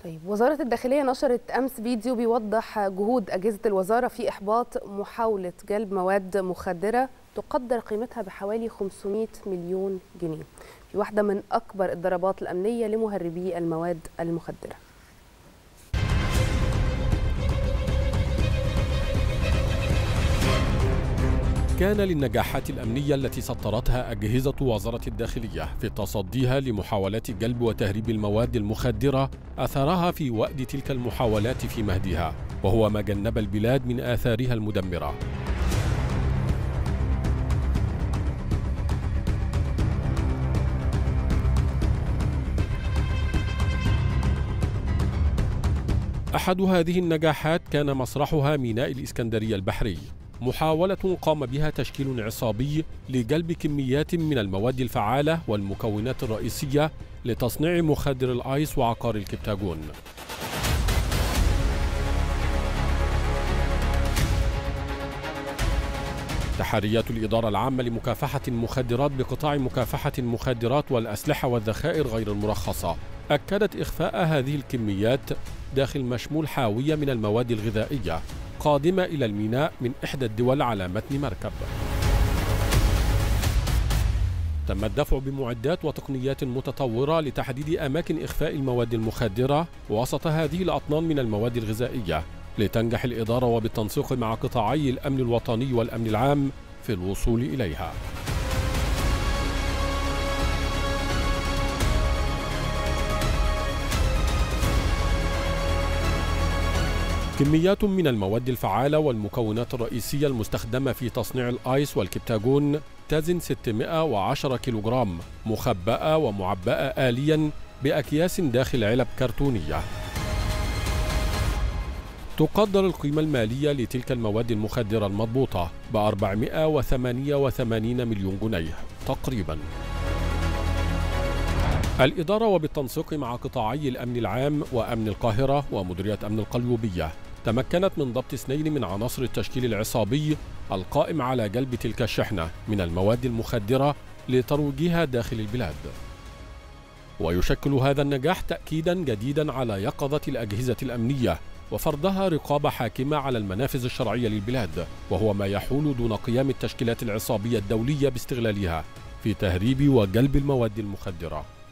طيب، وزارة الداخلية نشرت أمس فيديو بيوضح جهود أجهزة الوزارة في إحباط محاولة جلب مواد مخدرة تقدر قيمتها بحوالي 500 مليون جنيه في واحدة من أكبر الضربات الأمنية لمهربي المواد المخدرة. كان للنجاحات الأمنية التي سطرتها أجهزة وزارة الداخلية في تصديها لمحاولات جلب وتهريب المواد المخدرة أثرها في وأد تلك المحاولات في مهدها، وهو ما جنب البلاد من آثارها المدمرة. أحد هذه النجاحات كان مسرحها ميناء الإسكندرية البحري، محاولة قام بها تشكيل عصابي لجلب كميات من المواد الفعالة والمكونات الرئيسية لتصنيع مخدر الآيس وعقار الكبتاجون. تحريات الإدارة العامة لمكافحة المخدرات بقطاع مكافحة المخدرات والأسلحة والذخائر غير المرخصة أكدت إخفاء هذه الكميات داخل مشمول حاوية من المواد الغذائية قادمة إلى الميناء من إحدى الدول على متن مركب. تم الدفع بمعدات وتقنيات متطورة لتحديد أماكن إخفاء المواد المخدرة وسط هذه الأطنان من المواد الغذائية، لتنجح الإدارة وبالتنسيق مع قطاعي الأمن الوطني والأمن العام في الوصول إليها. كميات من المواد الفعالة والمكونات الرئيسية المستخدمة في تصنيع الآيس والكبتاجون تزن 610 كيلوغرام، مخبأة ومعبأة آليا بأكياس داخل علب كرتونية. تقدر القيمة المالية لتلك المواد المخدرة المضبوطة ب 488 مليون جنيه تقريبا. الإدارة وبالتنسيق مع قطاعي الأمن العام وأمن القاهرة ومديرية أمن القليوبية تمكنت من ضبط 2 من عناصر التشكيل العصابي القائم على جلب تلك الشحنة من المواد المخدرة لترويجها داخل البلاد. ويشكل هذا النجاح تأكيدا جديدا على يقظة الأجهزة الأمنية وفرضها رقابة حاكمة على المنافذ الشرعية للبلاد، وهو ما يحول دون قيام التشكيلات العصابية الدولية باستغلالها في تهريب وجلب المواد المخدرة.